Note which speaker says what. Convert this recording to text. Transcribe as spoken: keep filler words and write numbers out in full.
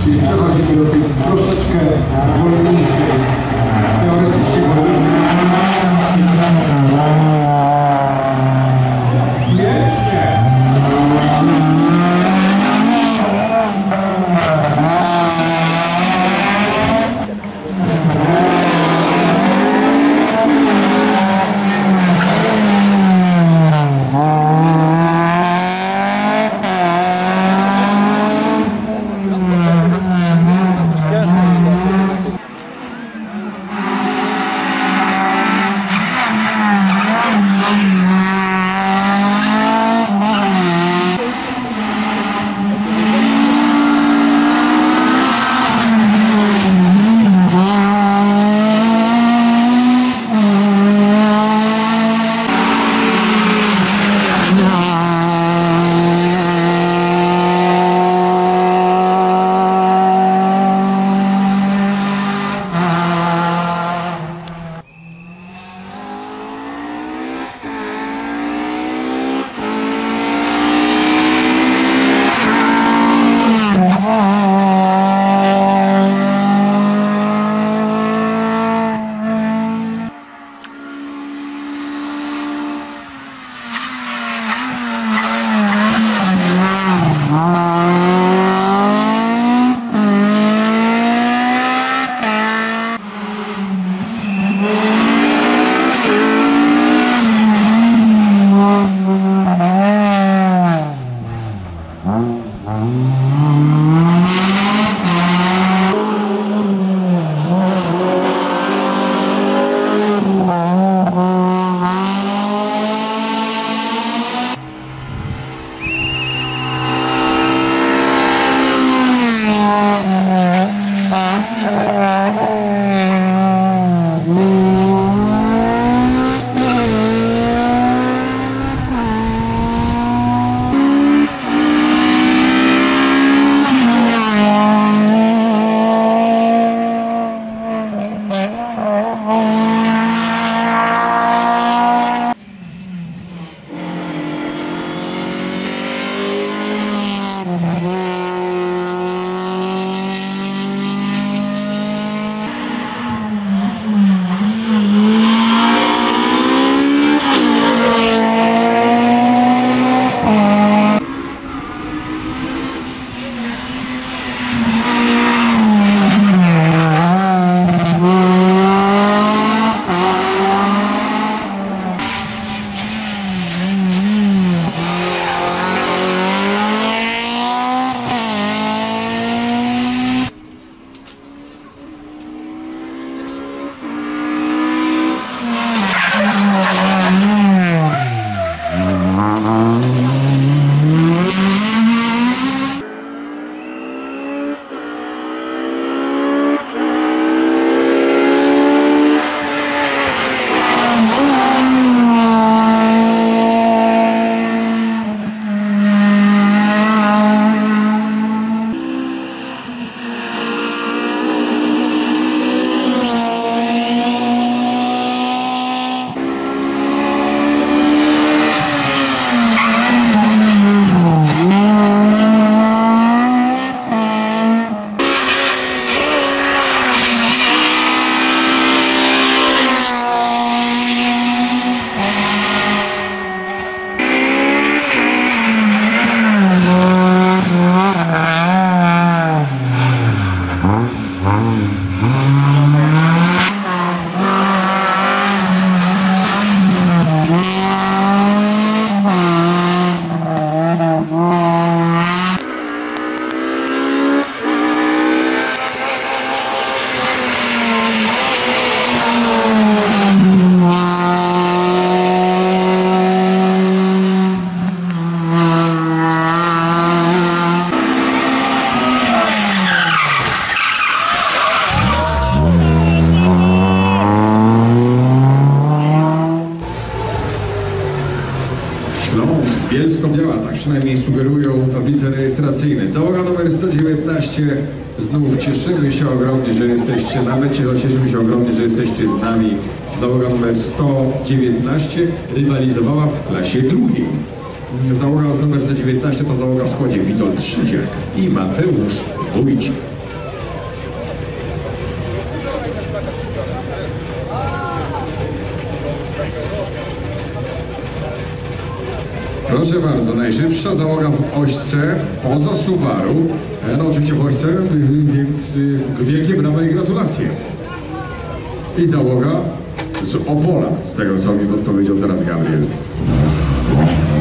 Speaker 1: Czyli przechodzimy do tych troszeczkę wolniejszych, teoretycznie wolniejszych.
Speaker 2: Bielsko-Biała, tak przynajmniej sugerują tablice rejestracyjne. Załoga numer sto dziewiętnaście, znów cieszymy się ogromnie, że jesteście na mecie, no cieszymy się ogromnie, że jesteście z nami. Załoga numer sto dziewiętnaście rywalizowała w klasie drugiej. Załoga numer sto dziewiętnaście to załoga w składzie Witold Szydziak i Mateusz Wójcik. Proszę bardzo, najszybsza załoga w ośce poza Subaru. E, no oczywiście w ośce, y, więc y, wielkie brawa i gratulacje. I załoga z Opola, z tego co mi podpowiedział teraz Gabriel.